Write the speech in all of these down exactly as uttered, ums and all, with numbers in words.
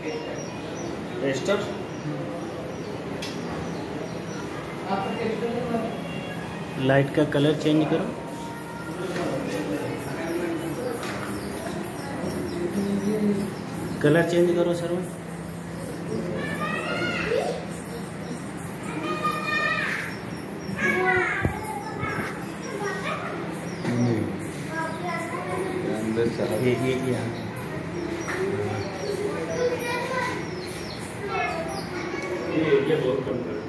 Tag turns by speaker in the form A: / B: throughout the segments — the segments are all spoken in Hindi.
A: टेस्टर
B: लाइट का कलर चेंज करो। कलर चेंज करो सर। ये ये यहाँ
A: ये ये बहुत कम कर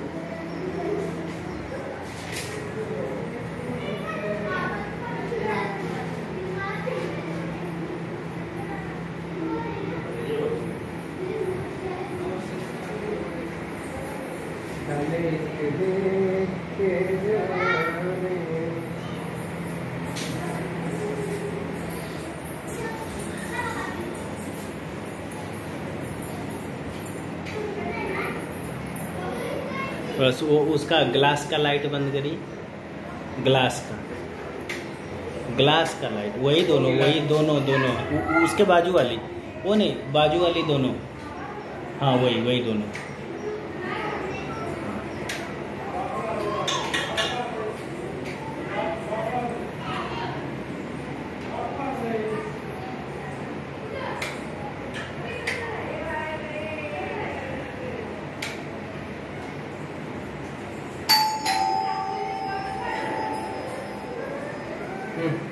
B: बस वो उसका ग्लास का लाइट बंद करिए। ग्लास का ग्लास का लाइट वही दोनों वही दोनों दोनों उसके बाजू वाली वो नहीं बाजू वाली दोनों। हाँ वही वही दोनों।
A: हम्म